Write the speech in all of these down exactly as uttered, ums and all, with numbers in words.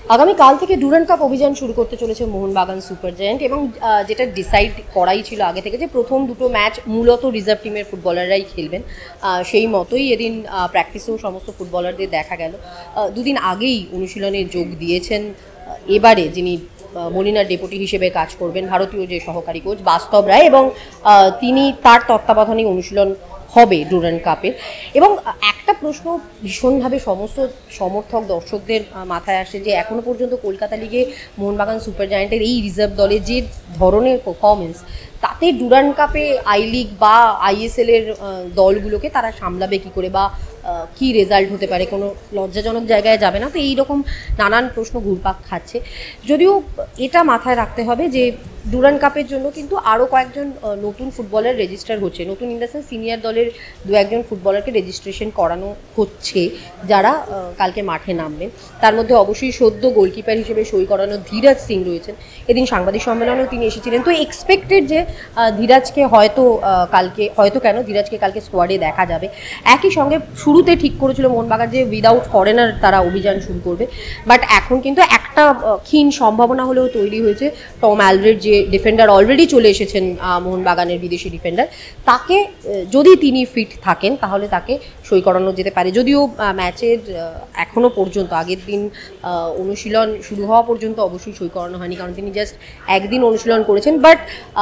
আগামীকাল থেকে Durand cup অভিযান শুরু করতে চলেছে মোহনবাগান সুপার জায়ান্ট এবং যেটা ডিসাইড করাই ছিল আগে থেকে যে প্রথম দুটো ম্যাচ মূলত রিজার্ভ টিমের ফুটবলাররাই খেলবেন, সেই মতোই এদিন প্র্যাকটিসেও সমস্ত ফুটবলারদের দেখা গেল। দুদিন আগেই অনুশীলনে যোগ দিয়েছেন এবারে যিনি মলিনার ডেপুটি হিসেবে কাজ করবেন ভারতীয় যে সহকারী কোচ বাস্তব রায়, এবং তিনি তার তত্ত্বাবধানেই অনুশীলন হবে ডুরান্ড কাপের। এবং একটা প্রশ্ন ভীষণভাবে সমস্ত সমর্থক দর্শকদের মাথায় আসে যে এখনও পর্যন্ত কলকাতা লিগে মোহনবাগান সুপার জায়ান্টের এই রিজার্ভ দলে যে ধরনের পারফরমেন্স, তাতে ডুরান্ড কাপে আই লিগ বা আইএসএল এর দলগুলোকে তারা সামলাবে কী করে, বা কী রেজাল্ট হতে পারে, কোনো লজ্জাজনক জায়গায় যাবে না? তো এইরকম নানান প্রশ্ন ঘুরপাক খাচ্ছে। যদিও এটা মাথায় রাখতে হবে যে ডুরান্ড কাপের জন্য কিন্তু আরও কয়েকজন নতুন ফুটবলার রেজিস্টার হচ্ছে, নতুন ইন দ্য সেন্স সিনিয়র দলের দু একজন ফুটবলারকে রেজিস্ট্রেশন করানো হচ্ছে যারা কালকে মাঠে নামবেন। তার মধ্যে অবশ্যই সদ্য গোলকিপার হিসেবে সই করানো ধীরাজ সিং রয়েছেন। এদিন সাংবাদিক সম্মেলনেও তিনি এসেছিলেন। তো এক্সপেক্টেড যে ধীরাজকে হয়তো কালকে হয়তো কেন ধীরাজকে কালকে স্কোয়াডে দেখা যাবে। একই সঙ্গে শুরুতে ঠিক করেছিল মোহনবাগান যে উইদাউট ফরেনার তারা অভিযান শুরু করবে, বাট এখন কিন্তু একটা ক্ষীণ সম্ভাবনা হলেও তৈরি হয়েছে। টম অ্যালড্রেড যে ডিফেন্ডার অলরেডি চলে এসেছেন মোহনবাগানের বিদেশি ডিফেন্ডার, তাকে যদি তিনি ফিট থাকেন তাহলে তাকে সই করানো যেতে পারে। যদিও ম্যাচের এখনও পর্যন্ত আগের দিন অনুশীলন শুরু হওয়া পর্যন্ত অবশ্যই সই করানো হয়নি, কারণ তিনি জাস্ট একদিন অনুশীলন করেছেন। বাট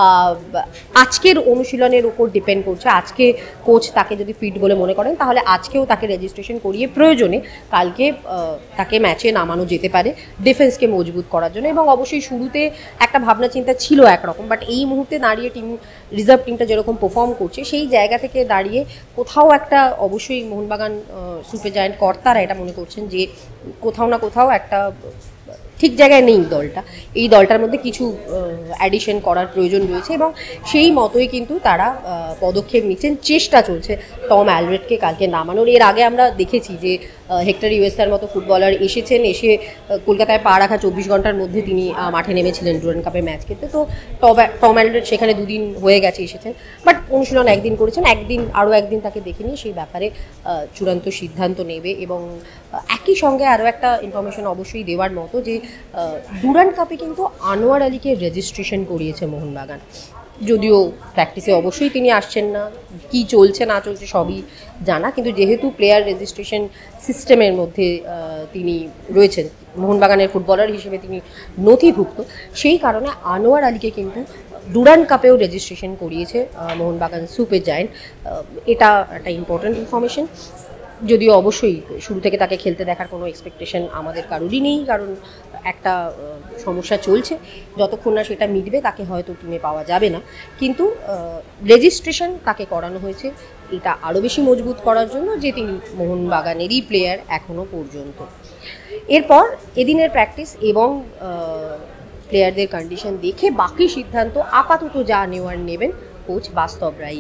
আজকের অনুশীলনের উপর ডিপেন্ড করছে। আজকে কোচ তাকে যদি ফিট বলে মনে করেন তাহলে আজকেও তাকে রেজিস্ট্রেশন করিয়ে প্রয়োজনে কালকে তাকে ম্যাচে নামানো যেতে পারে ডিফেন্সকে মজবুত করার জন্য। এবং অবশ্যই শুরুতে একটা ভাবনা চিন্তা ছিল একরকম, বাট এই মুহূর্তে দাঁড়িয়ে টিম রিজার্ভ টিমটা যেরকম পারফর্ম করছে সেই জায়গা থেকে দাঁড়িয়ে কোথাও একটা অবশ্যই মোহনবাগান সুপার জায়ান্ট কর্তারা এটা মনে করছেন যে কোথাও না কোথাও একটা ঠিক জায়গায় নেই দলটা, এই দলটার মধ্যে কিছু অ্যাডিশন করার প্রয়োজন রয়েছে, এবং সেই মতোই কিন্তু তারা পদক্ষেপ নিচ্ছেন। চেষ্টা চলছে টম অ্যালড্রেডকে কালকে নামানোর। এর আগে আমরা দেখেছি যে হেক্টর ইউএসআর মতো ফুটবলার এসেছেন, এসে কলকাতায় পা রাখা চব্বিশ ঘন্টার মধ্যে তিনি মাঠে নেমেছিলেন ডুরান্ড কাপের ম্যাচ খেলতে। তো টম টম অ্যালড্রেড সেখানে দুদিন হয়ে গেছে এসেছেন, বাট অনুশীলন একদিন করেছেন, একদিন আরও একদিন তাকে দেখে নিয়ে সেই ব্যাপারে চূড়ান্ত সিদ্ধান্ত নেবে। এবং একই সঙ্গে আরও একটা ইনফরমেশন অবশ্যই দেওয়ার মতো যে ডুরান্ড কাপে কিন্তু আনোয়ার আলীকে রেজিস্ট্রেশন করিয়েছে মোহনবাগান। যদিও প্র্যাকটিসে অবশ্যই তিনি আসছেন না, কি চলছে না চলছে সবই জানা, কিন্তু যেহেতু প্লেয়ার রেজিস্ট্রেশন সিস্টেমের মধ্যে তিনি রয়েছেন, মোহনবাগানের ফুটবলার হিসেবে তিনি নথিভুক্ত, সেই কারণে আনোয়ার আলীকে কিন্তু ডুরান্ড কাপেও রেজিস্ট্রেশন করিয়েছে মোহনবাগান সুপার জায়ান্ট। এটা একটা ইম্পর্ট্যান্ট ইনফরমেশন। যদিও অবশ্যই শুরু থেকে তাকে খেলতে দেখার কোনো এক্সপেকটেশন আমাদের কারোরই নেই, কারণ একটা সমস্যা চলছে, যতক্ষণ না সেটা মিটবে তাকে হয়তো টিমে পাওয়া যাবে না। কিন্তু রেজিস্ট্রেশন তাকে করানো হয়েছে এটা আরও বেশি মজবুত করার জন্য যে তিনি মোহনবাগানেরই প্লেয়ার এখনও পর্যন্ত। এরপর এদিনের প্র্যাকটিস এবং প্লেয়ারদের কন্ডিশন দেখে বাকি সিদ্ধান্ত আপাতত যা নেওয়ার নেবেন কোচ বাস্তব রায়।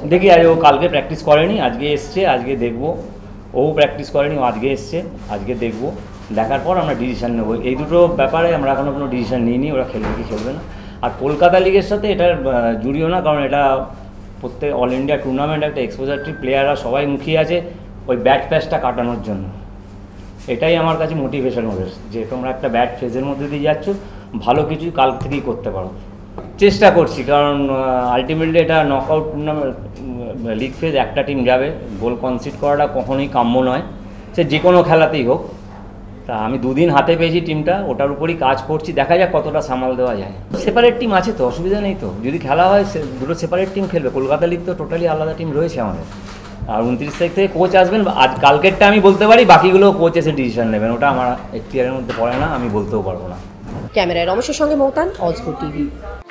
দেখি আজ ও কালকে প্র্যাকটিস করেনি, আজকে এসছে, আজকে দেখবো। ও প্র্যাকটিস করেনি, ও আজকে এসছে, আজকে দেখবো। দেখার পর আমরা ডিসিশান নেবো। এই দুটো ব্যাপারে আমরা এখনও কোনো ডিসিশান নিইনি, ওরা খেলবে কি খেলবে না। আর কলকাতা লিগের সাথে এটার জুড়িও না, কারণ এটা প্রত্যেক অল ইন্ডিয়া টুর্নামেন্ট, একটা এক্সপোজারটি প্লেয়াররা সবাই মুখিয়ে আছে ওই ব্যাট ফেজটা কাটানোর জন্য। এটাই আমার কাছে মোটিভেশন ওদের, যে তোমরা একটা ব্যাট ফেজের মধ্যে দিয়ে যাচ্ছ, ভালো কিছু কাল থেকেই করতে পারো। চেষ্টা করছি, কারণ আলটিমেটলি এটা নকআউট টুর্নামেন্ট, লিগ ফেজ একটা টিম যাবে, গোল কনসিড করাটা কখনোই কাম্য নয়, সে যে কোনো খেলাতেই হোক। তা আমি দুদিন হাতে পেয়েছি টিমটা, ওটার উপরই কাজ করছি, দেখা যাক কতটা সামাল দেওয়া যায়। সেপারেট টিম আছে তো, অসুবিধা নেই তো, যদি খেলা হয় দুটো সেপারেট টিম খেলবে। কলকাতা লিগ তো টোটালি আলাদা টিম রয়েছে আমাদের। আর উনত্রিশ তারিখ থেকে কোচ আসবেন, আজ কালকেরটা আমি বলতে পারি, বাকিগুলো কোচ এসে ডিসিশন নেবেন, ওটা আমার এখতিয়ারের মধ্যে পড়ে না, আমি বলতেও পারবো না। ক্যামেরায় রমেশের সঙ্গে মৌতান, অলস্পোর্ট টিভি।